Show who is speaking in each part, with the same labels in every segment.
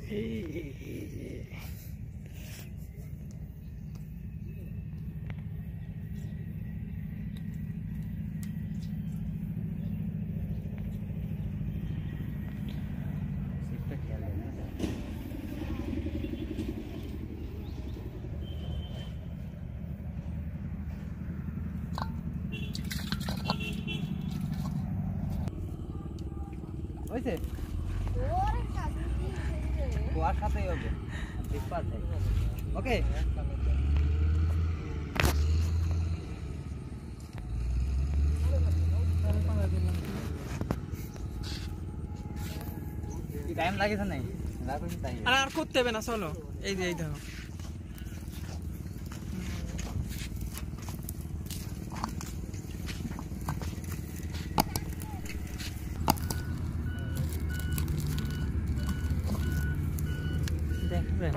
Speaker 1: হয়েছে কুয়ার সাথেই হবে ওকে টাইম লাগেছে নাই
Speaker 2: আর করতে হবে না চলো এই যে এই দেখো দেখবেন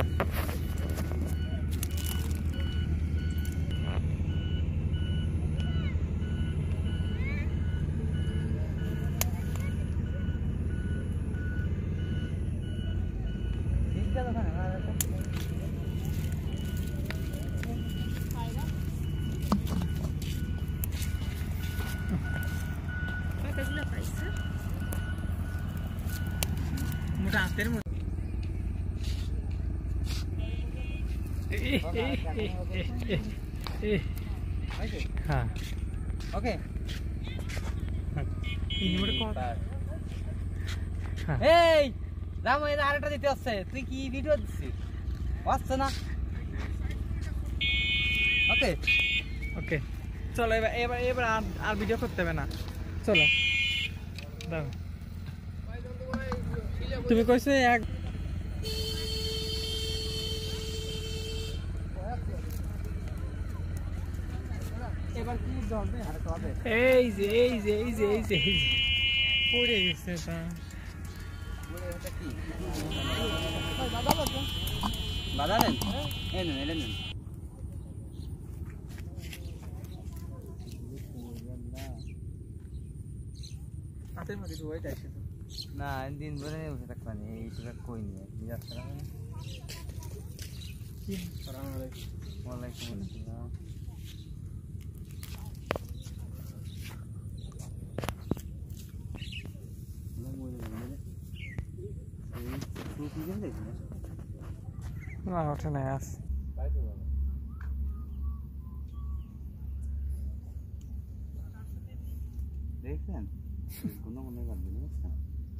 Speaker 2: মোটা হাতের মতো হ্যাঁ
Speaker 1: ওকে এই রামু এর আরেকটা দিতে আসছে তুই কি ভিডিও দিছিস আসছে না ওকে
Speaker 2: ওকে চলো এবার এবার এবার আর ভিডিও করতে হবে না চলো দাও তুমি কইছো এক এবার কি ধরবে আর কবে এই যে এই যে এই যে এই যে পড়ে গেছে তা
Speaker 1: পড়ে ওটা কি বাজাবেন এই নেন এটা নেন
Speaker 2: হাতের মধ্যে তো ওইটা আছে
Speaker 1: না দিন ধরে বসে থাকবেন এইটা কই নিয়ে বিরাট খারাপ
Speaker 2: কি আসসালামু আলাইকুম
Speaker 1: ওয়ালাইকুম আসসালাম
Speaker 2: না ওঠে নাই আস
Speaker 1: দেখছেন কোনো মনে করবেন বুঝছেন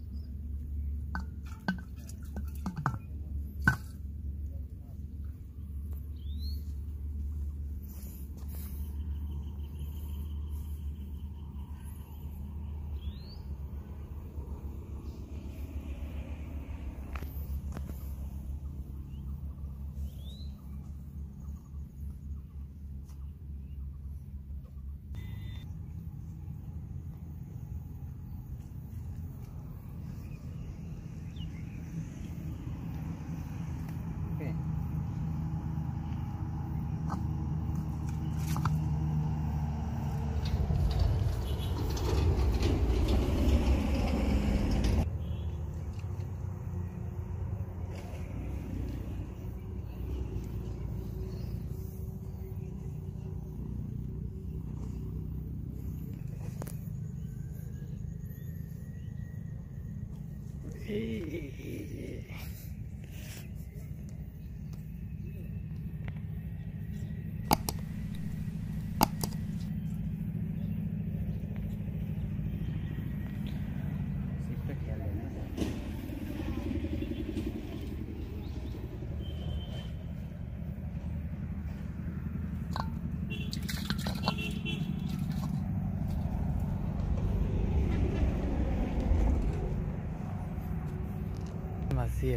Speaker 2: Maciel.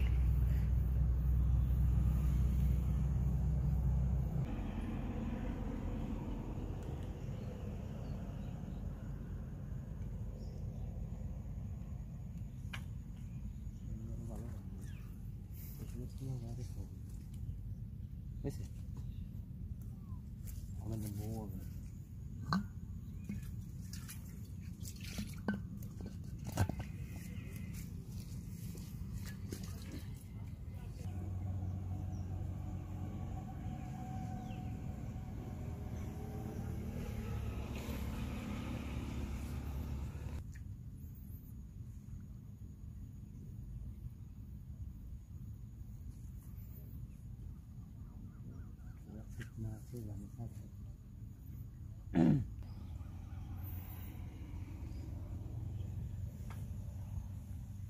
Speaker 1: Ese. Ahora me muevo. ঠিক আছে